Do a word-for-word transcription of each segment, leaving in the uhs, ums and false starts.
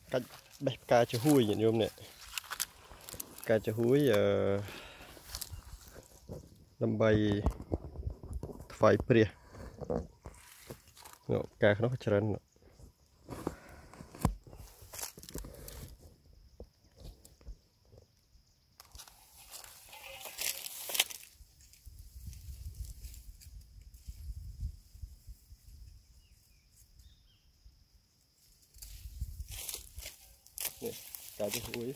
cách bếp cá cho hùi nhận nhôm nè cá cho hùi uh, làm bay phải bìa nó cá nó phải trơn nè cá cho hùi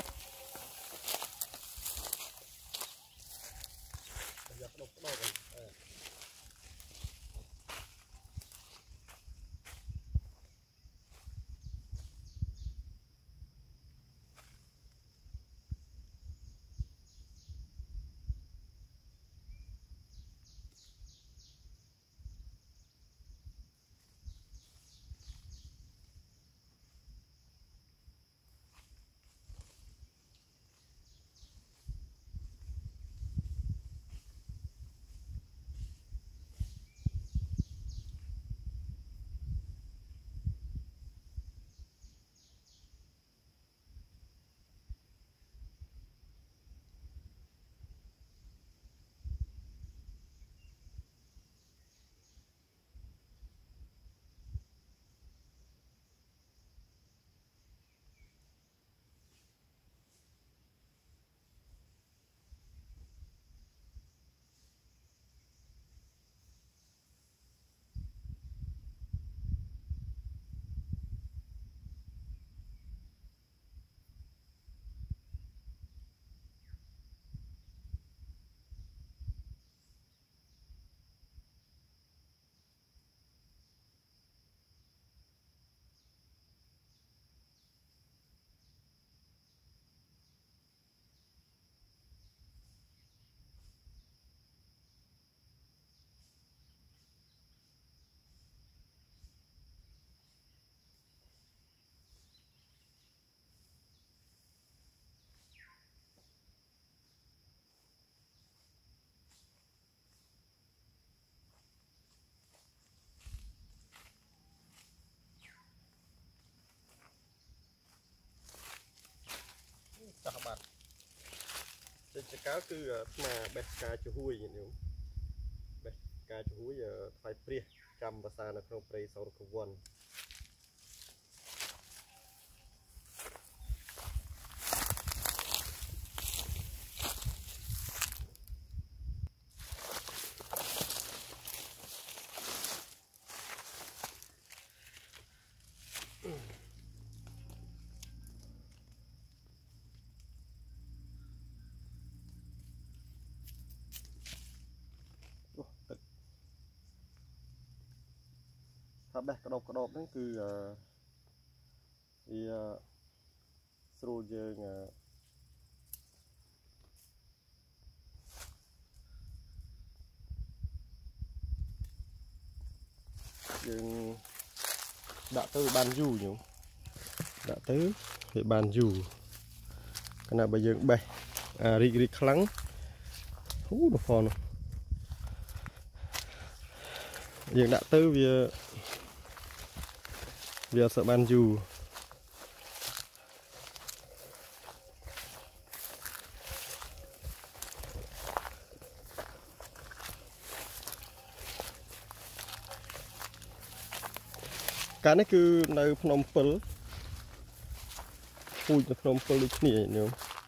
các bạn trên chiếc cá cứ mà bếp cá cho hùi nhận nhôm bếp cá cho hùi phải bìa trăm và xa nó không bìa sau đó không quầnถ้าแบบกระดบกระดบนั่นคือที่สรูเยงยังđã tới ban dù nhỉ đã tới về ban dù cái nào bây giờ bè à ri ri khăng hú đồ phòn giờ đã tới về về sợ ban dù cá này cứ nơi phnom penh phui từ phnom penh đi nhỉ nhỉ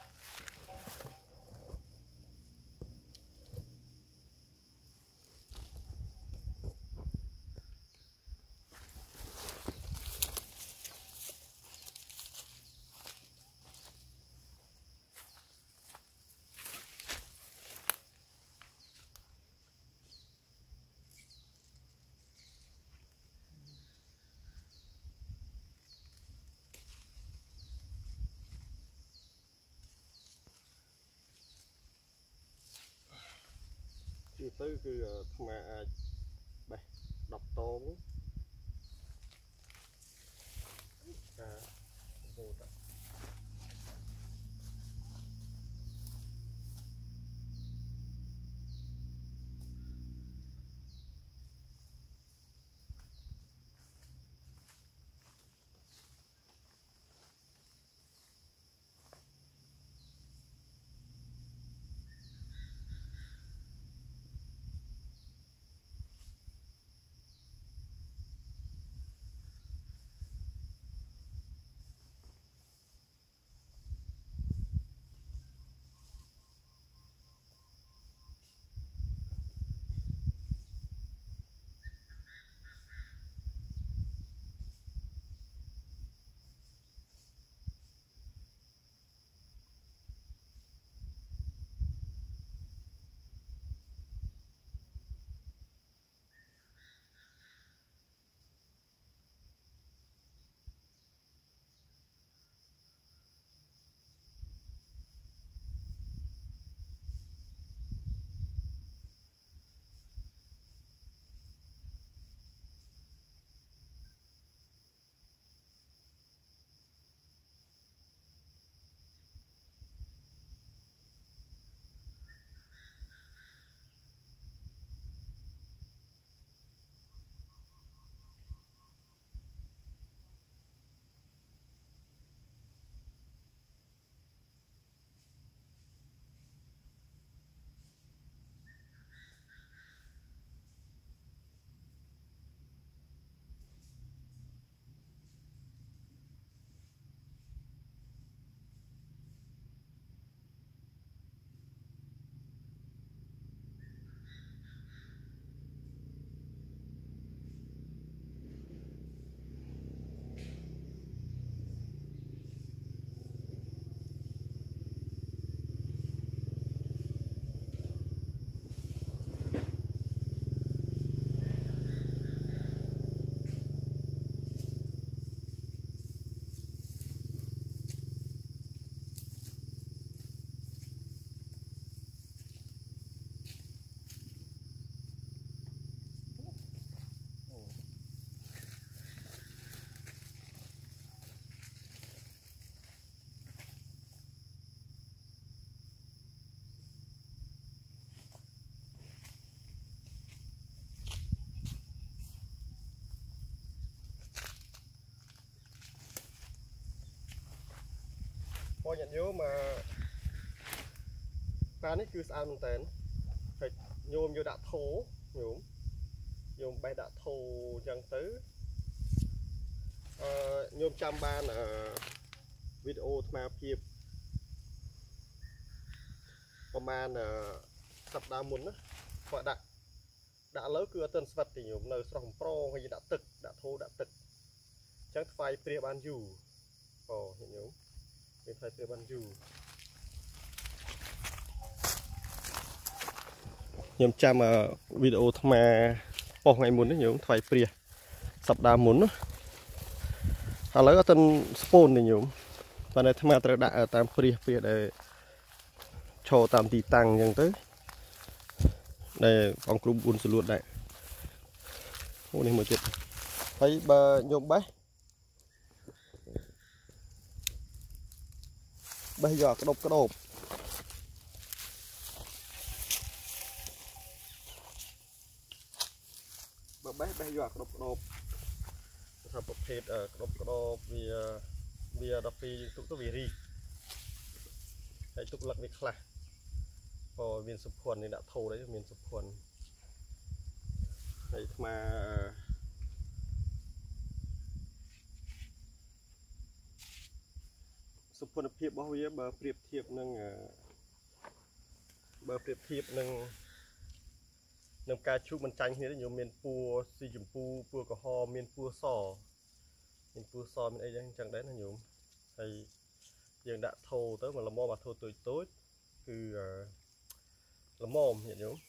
tới cứ mà bè đọc tốn à, បងញាតិញោមមកបាននេះគឺស្អាតមែនតើហើយញោមយកដាក់ថោញោមញោមបេះដាក់ថោអញ្ចឹងទៅអឺញោមចាំបានអឺវីដេអូអាត្មាភាពប្រហែលសប្តាហ៍មុនណាគាត់ដាក់ដាក់លើគឺអត់ទាន់ស្វិតទេញោមនៅស្រស់ប្រងហើយដាក់ទឹកដាក់ថោដាក់ទឹកអញ្ចឹងថ្វាយព្រះបានយូរអូញាតិញោមវាថ្វាយព្រះបានយូរខ្ញុំចាំវីដេអូអាត្មាប៉ុសថ្ងៃមុននេះញោមថ្វាយព្រះសប្តាហ៍មុនណាឥឡូវអត់ទាន់ស្ពូនទេញោមប៉ុន្តែអាត្មាត្រូវដាក់តាមព្រះព្រះដែលឈរតាមទីតាំងអញ្ចឹងទៅដែលអង្គគ្រូបួនសលួតដែរអូនេះមួយទៀតហើយបើញោមបេះបេះយកក្តប់ក្តប់បើបេះបេះយកក្តប់ក្តប់ថាប្រភេទក្តប់ក្តប់វាវាដល់ពេលយើងទុកទៅវារីហើយទុកលឹកវាខ្លះក៏មានសុភ័ណ្ឌនេះដាក់ថោđấyមានសុភ័ណ្ឌហើយអាត្មាសុភ័ណ្ឌភាពរបស់វាបើប្រៀបធៀបនឹងបើប្រៀបធៀបនឹងនឹងការជូបមិនចាញ់គ្នាញោមមានពួរស៊ីចម្ពូពួរក្រហមមានពួរសមានពួរសមានអីចឹងចឹងដែរណាញោមហើយយើងដាក់ថោទៅមកល្មមមកថោតូចតូចគឺល្មមញាតិញោម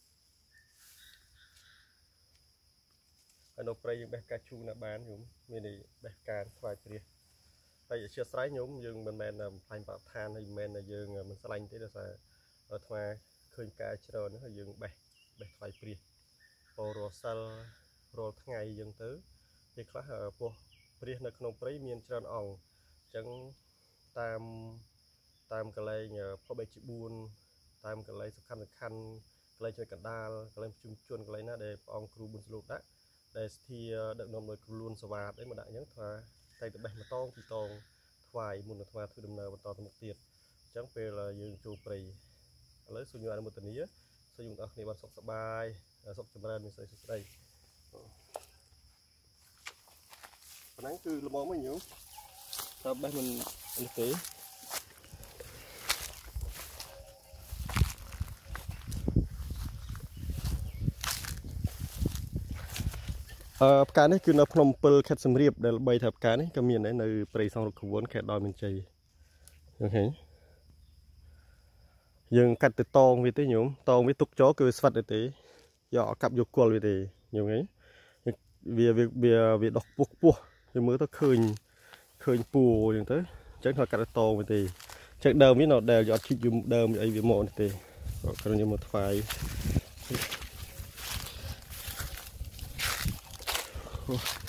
ហើយនៅព្រៃយើងបេះផ្កាឈូកណាបានញោមមាននេះបេះផ្កាស្វាយព្រះហើយជាស្រ័យញោមយើងមិនមែនបំផ្លាញបរិស្ថានហើយមិនមែនយើងមិនស្រឡាញ់ទេដោយសារអាត្មាឃើញផ្កាច្រើនហើយយើងបេះបេះថ្វាយព្រះពោរសិលរាល់ថ្ងៃអញ្ចឹងទៅពេលខ្លះពោះព្រះនៅក្នុងព្រៃមានច្រើនអង្គអញ្ចឹងតាមតាមកន្លែងផ្លូវបីជាបួនតាមកន្លែងសំខាន់សំខាន់កន្លែងជួយកណ្ដាលកន្លែងជុំជន់កន្លែងណាដែលព្រះអង្គគ្រូប៊ុនស្លូតដាក់ដែលស្ធាដឹកនាំដោយគ្រូលួនសវ៉ាតអីមកដាក់អញ្ចឹងថាតែទៅបេះម្តងពីតងថ្វាយមុនអាត្មាធ្វើដំណើរបន្តទៅមុខទៀតអញ្ចឹងពេលយើងចូលព្រៃឥឡូវសូមញោមអនុមោទនាសូមយើងទាំងអស់គ្នាបានសុខសប្បាយសុខចម្រើនមានសេចក្តីសុខស្ដីប៉ុណ្ណឹងគឺល្មមហ្នឹងញោមតើបេះមិននេះទេអឺផ្កានេះគឺនៅភ្នំពិលខេត្តសំរៀបដែលល្បីថាផ្កានេះក៏មានដែរនៅព្រៃសង្រុកខវួនខេត្តដោយមានជ័យអូខេយើងកាត់ទៅតងវាទេញោមតងវាទុកចោលគឺវាស្វិតទេយកកាប់យកគល់វាទេញោមហីវាវាវាវាដុះពោះពោះយើងមើលទៅឃើញឃើញពូអញ្ចឹងទៅអញ្ចឹងគាត់កាត់ទៅតងវាទេអញ្ចឹងដើមវានៅដែលយកជីកយំដើមអីវាមកនេះទេគាត់ខ្ញុំមកថ្វាយអូ